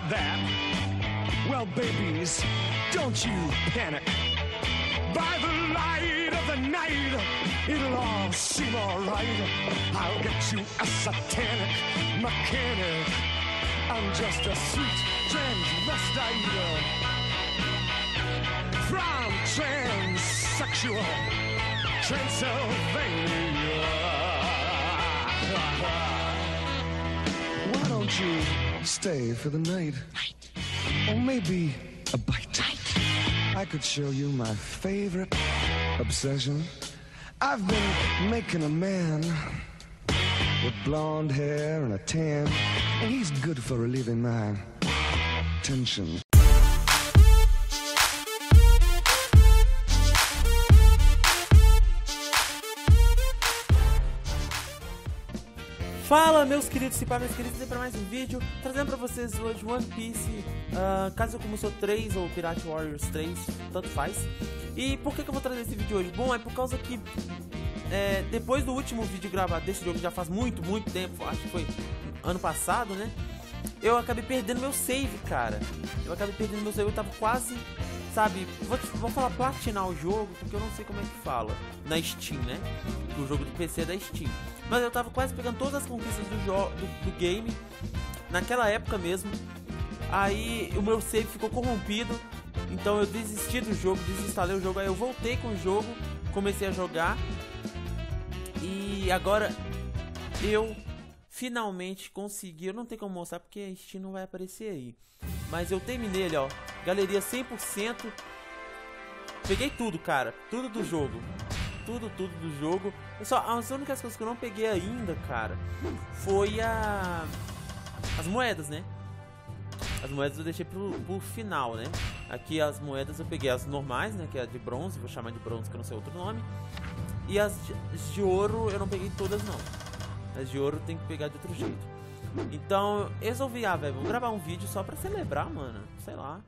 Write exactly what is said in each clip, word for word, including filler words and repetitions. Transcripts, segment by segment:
that? Well, babies, don't you panic. By the light of the night, it'll all seem alright. I'll get you a satanic mechanic. I'm just a sweet transvestite from transsexual Transylvania. Why don't you stay for the night? Night. Or maybe a bite. Night. I could show you my favorite obsession. I've been making a man with blonde hair and a tan, and he's good for relieving my tension. Fala, meus queridos cipá, meus queridos, para mais um vídeo trazendo pra vocês hoje One Piece, uh, caso como sou três ou Pirate Warriors três, tanto faz. E por que que eu vou trazer esse vídeo hoje? Bom, é por causa que é, depois do último vídeo gravado desse jogo, já faz muito, muito tempo, acho que foi ano passado, né? Eu acabei perdendo meu save, cara. Eu acabei perdendo meu save, eu tava quase, sabe, vou, vou falar platinar o jogo, porque eu não sei como é que fala na Steam, né? O jogo do P C é da Steam. Mas eu tava quase pegando todas as conquistas do, do, do game, naquela época mesmo. Aí o meu save ficou corrompido, então eu desisti do jogo, desinstalei o jogo. Aí eu voltei com o jogo, comecei a jogar. E agora eu finalmente consegui, eu não tenho como mostrar porque a Steam não vai aparecer aí. Mas eu terminei ele, ó, galeria cem por cento. Peguei tudo, cara, tudo do jogo. Tudo, tudo do jogo. Eu só, as únicas coisas que eu não peguei ainda, cara, foi a... as moedas, né? As moedas eu deixei pro, pro final, né? Aqui as moedas eu peguei as normais, né? Que é a de bronze, vou chamar de bronze que eu não sei outro nome. E as de, as de ouro eu não peguei todas, não. As de ouro tem que pegar de outro jeito. Então eu resolvi, ah, velho, vou gravar um vídeo só pra celebrar, mano. Sei lá.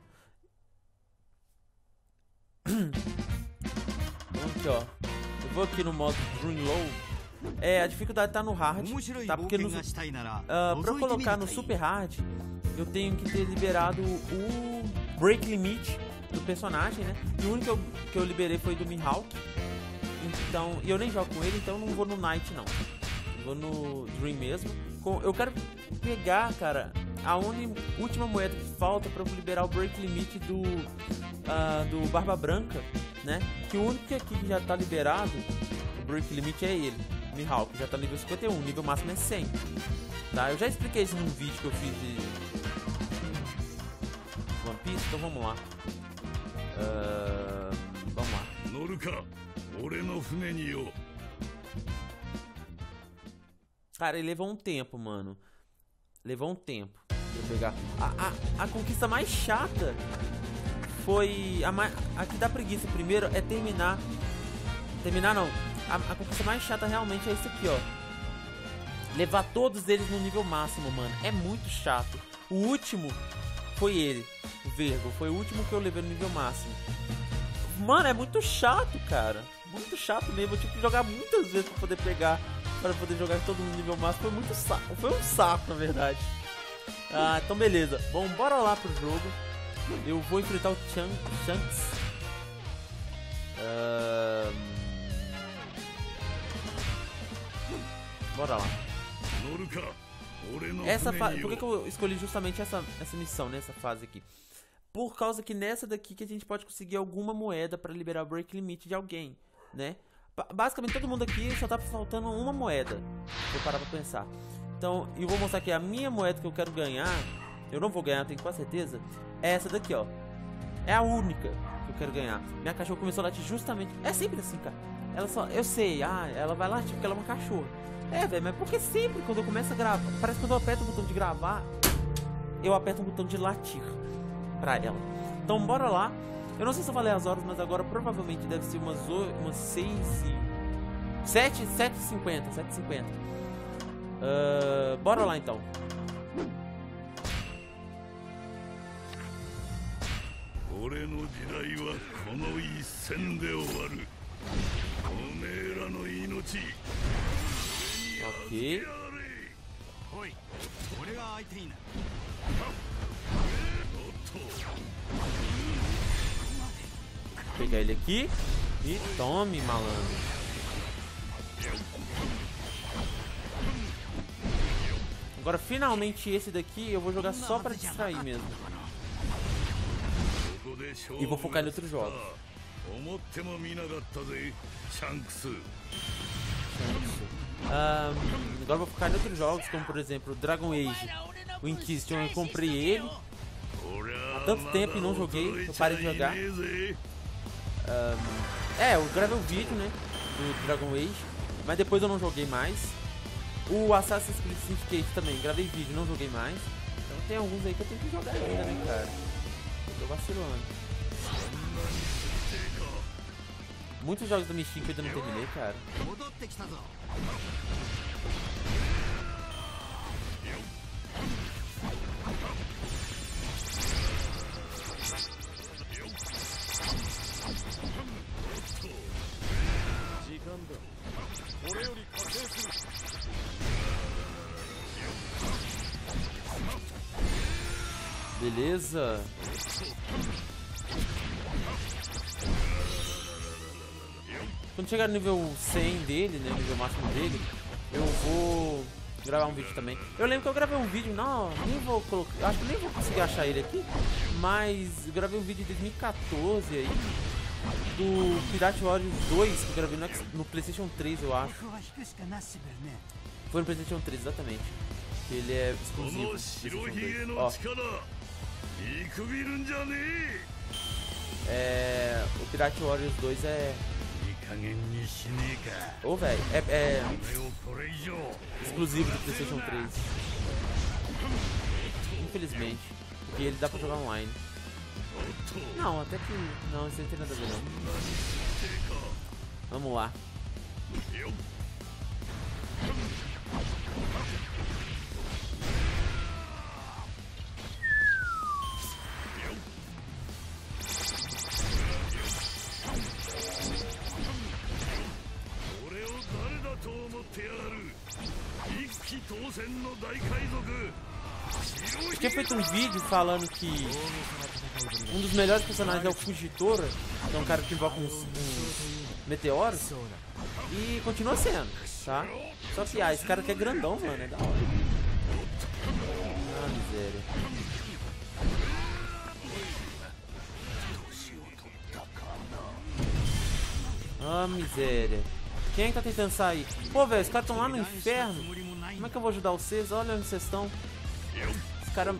Vamos aqui, ó. Eu vou aqui no modo Dream Low. É, a dificuldade tá no hard, tá? Porque no, uh, pra eu colocar no Super Hard, eu tenho que ter liberado o Break Limit do personagem, né? E o único que eu, que eu liberei foi do Mihawk. Então, e eu nem jogo com ele, então eu não vou no Night, não. Eu vou no Dream mesmo. Com, eu quero pegar, cara, a un, última moeda que falta pra eu liberar o Break Limit do, uh, do Barba Branca, né? Que o único aqui que já tá liberado, o Break Limit é ele, Mihawk, já tá nível cinquenta e um, nível máximo é cem. Tá? Eu já expliquei isso num vídeo que eu fiz de One Piece, então vamos lá. Uh, vamos lá. Cara, ele levou um tempo, mano. Levou um tempo pra eu pegar. A, a, a conquista mais chata foi a, mais, a que dá preguiça primeiro é terminar. Terminar não. A, a conquista mais chata realmente é esse aqui, ó. Levar todos eles no nível máximo, mano. É muito chato. O último foi ele, o Vergo. Foi o último que eu levei no nível máximo. Mano, é muito chato, cara. Muito chato mesmo. Eu tive que jogar muitas vezes pra poder pegar. Para poder jogar todo no nível máximo. Foi muito saco. Foi um saco, na verdade. Ah, então beleza. Bom, bora lá pro jogo. Eu vou enfrentar o Shanks. Uh... Bora lá. Essa fase. Por que, que eu escolhi justamente essa, essa missão, nessa fase aqui? Por causa que nessa daqui que a gente pode conseguir alguma moeda para liberar o break limit de alguém, né? Basicamente todo mundo aqui só tá faltando uma moeda. Se eu parar pra pensar. Então, eu vou mostrar aqui a minha moeda que eu quero ganhar. Eu não vou ganhar, tenho quase certeza. É essa daqui, ó. É a única que eu quero ganhar. Minha cachorra começou a latir justamente. É sempre assim, cara. Ela só. Eu sei, ah, ela vai latir porque ela é uma cachorra. É, velho, mas porque sempre quando eu começo a gravar. Parece que quando eu aperto o botão de gravar, eu aperto o botão de latir pra ela. Então, bora lá. Eu não sei se eu falei as horas, mas agora provavelmente deve ser umas, umas seis e... sete, sete e cinquenta, sete e cinquenta. Uh, bora lá então. Ok. Vou pegar ele aqui. E tome, malandro. Agora, finalmente, esse daqui eu vou jogar só pra distrair mesmo. E vou focar em outros jogos. Um, agora vou focar em outros jogos, como por exemplo Dragon Age. O Inquisition, eu comprei ele há tanto tempo e não joguei, eu parei de jogar. Um, é, eu gravei um vídeo, né, do Dragon Age, mas depois eu não joguei mais. O Assassin's Creed Syndicate também, gravei vídeo, não joguei mais. Então tem alguns aí que eu tenho que jogar ainda, né, cara? Eu tô vacilando. Muitos jogos da Steam que eu ainda não terminei, cara. Beleza. Quando chegar no nível cem dele, né, nível máximo dele, eu vou gravar um vídeo também. Eu lembro que eu gravei um vídeo, não, nem vou colocar, acho que nem vou conseguir achar ele aqui, mas eu gravei um vídeo de dois mil e quatorze aí, do Pirate Warriors dois, que eu gravei no, no PlayStation três, eu acho. Foi no PlayStation três, exatamente. Que ele é exclusivo do PlayStation três. Ó. É, o Pirate Warriors dois é... Ô, oh, velho, é, é exclusivo do PlayStation três. Infelizmente, porque ele dá pra jogar online. Não, até que... Não, isso não tem nada a ver, não. Vamos lá. Eu tinha feito um vídeo falando que um dos melhores personagens é o Fujitora, que é um cara que invoca uns, uns meteoros, e continua sendo, tá? Só que, ah, esse cara aqui é grandão, mano, é da hora. Ah, miséria. Ah, miséria. Quem é que tá tentando sair? Pô, velho, os caras estão lá no inferno. Como é que eu vou ajudar vocês? Olha onde vocês estão. Os caras...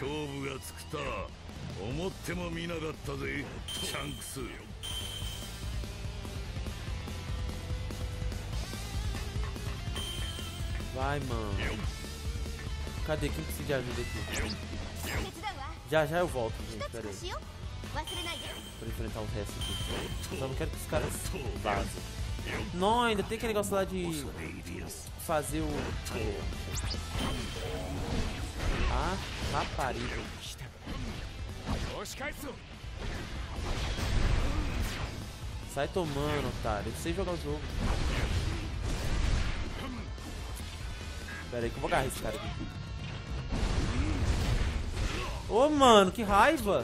Vai, mano. Cadê? Quem precisa de ajuda aqui? Já, já eu volto, gente. Pera aí. Pra enfrentar o resto aqui. Só não quero que os caras vazem. Não, ainda tem aquele negócio lá de fazer o... Ah, rapariga. Sai tomando, otário. Eu sei jogar o jogo. Pera aí que eu vou agarrar esse cara aqui. Ô, oh, mano, que raiva.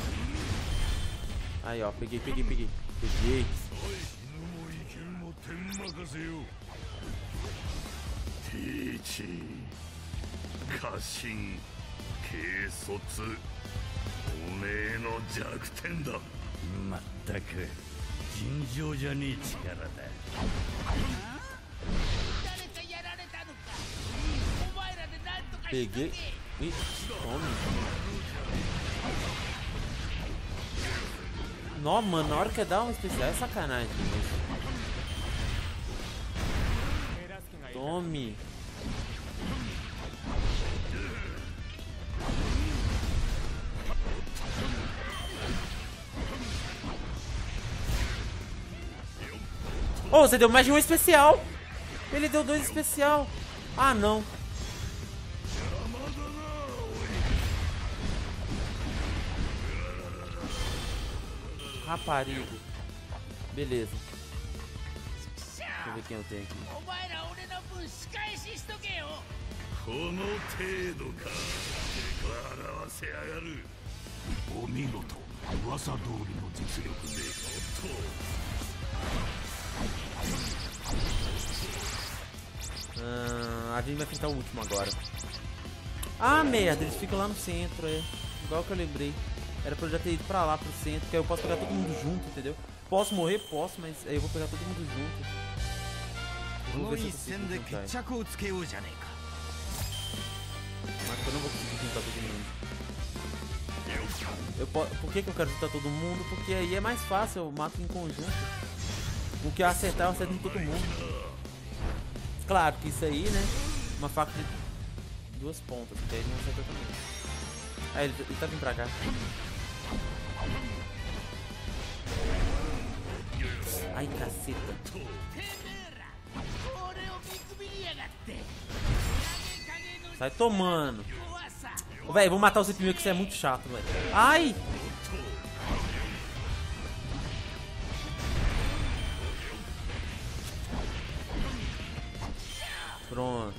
Aí, ó, peguei, peguei, peguei. Peguei. Peguei. Ih, tome. Não, mano, na hora que dá um especial é sacanagem. Tome. Oh, você deu mais de um especial. Ele deu dois especial. Ah, não. Raparigo. Beleza. Deixa eu ver quem eu tenho aqui. Ah, a gente vai tentar o último agora. Ah, merda, eles ficam lá no centro, é. Igual que eu lembrei. Era pra eu já ter ido pra lá, pro centro, que aí eu posso pegar todo mundo junto, entendeu? Posso morrer? Posso, mas aí eu vou pegar todo mundo junto. Vamos ver se eu consigo juntar. Mas eu não vou conseguir juntar todo mundo. Eu po Por que, que eu quero juntar todo mundo? Porque aí é mais fácil, eu mato em conjunto. O que eu acertar, eu acerto em todo mundo. Claro que isso aí, né? Uma faca de duas pontas, porque aí não acerta também. Ah, ele, ele tá vindo pra cá. Ai, caceta. Sai tomando. Véi, vou matar você primeiro que isso é muito chato, velho. Ai! Pronto.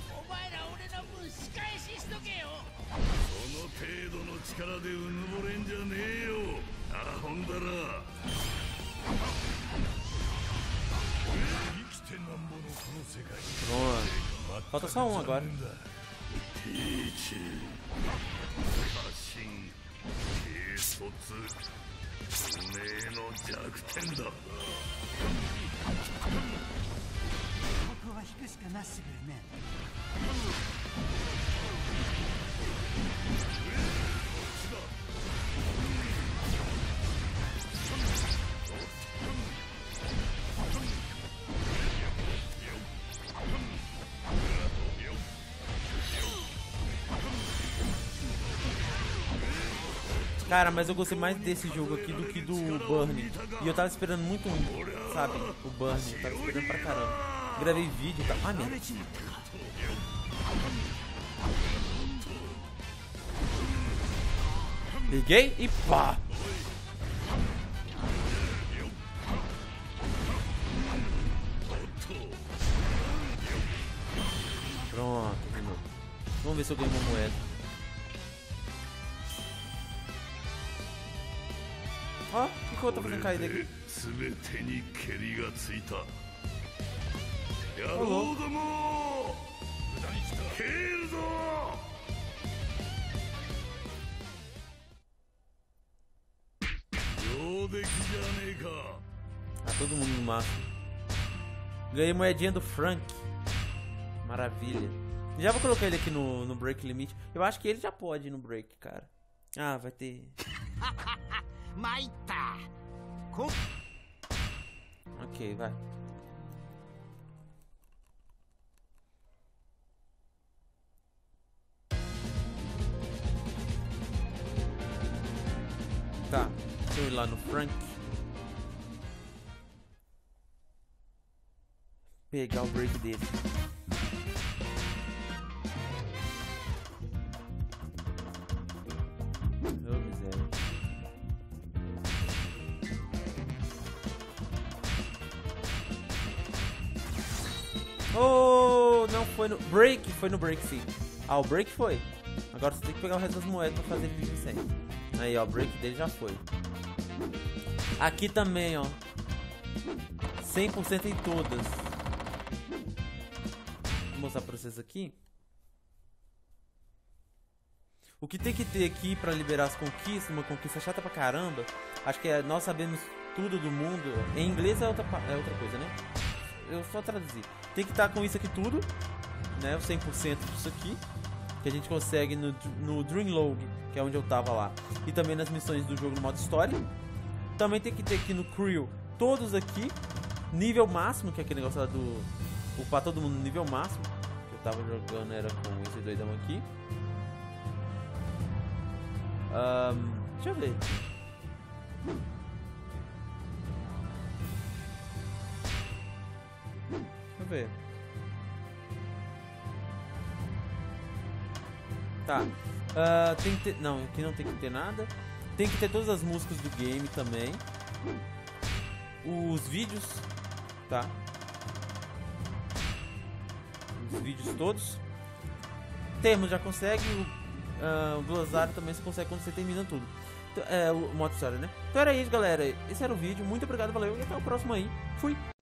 Pronto. Falta só um agora. Cara, mas eu gostei mais desse jogo aqui do que do Burn. E eu tava esperando muito, sabe, o Burn. Eu tava esperando pra caramba. Gravei vídeo e tal. Ah, merda. Peguei e pá! Pronto, de novo. Vamos ver se eu ganho uma moeda. Ó, o que, que eu tô fazendo cair daqui? Alô? Ah, todo mundo no máximo. Ganhei moedinha do Frank. Maravilha. Já vou colocar ele aqui no, no break limite. Eu acho que ele já pode ir no break, cara. Ah, vai ter. Ok, vai. Tá, deixa eu ir lá no Frank. Pegar o break dele. Oh, miséria. Oh, não foi no break, foi no break sim. Ah, o break foi. Agora você tem que pegar o resto das moedas pra fazer ele viver sem. Aí, ó, o break dele já foi. Aqui também, ó. cem por cento em todas. Vou mostrar pra vocês aqui. O que tem que ter aqui pra liberar as conquistas, uma conquista chata pra caramba. Acho que é nós sabemos tudo do mundo. Em inglês é outra, é outra coisa, né? Eu só traduzi. Tem que estar com isso aqui tudo, né? O cem por cento disso aqui. Que a gente consegue no, no Dreamlog, que é onde eu tava lá. E também nas missões do jogo no modo história. Também tem que ter aqui no Crew todos aqui. Nível máximo, que é aquele negócio lá do... upar todo mundo no nível máximo. Que eu tava jogando era com esse doidão aqui. Um, deixa eu ver. Deixa eu ver. Tá. Uh, tem que ter... Não, aqui não tem que ter nada. Tem que ter todas as músicas do game também. Os vídeos. Tá. Os vídeos todos. Temos, já consegue. uh, o glossário também se consegue quando você termina tudo. Então, é, o modo história, né? Então era isso, galera. Esse era o vídeo. Muito obrigado, valeu. E até o próximo aí. Fui!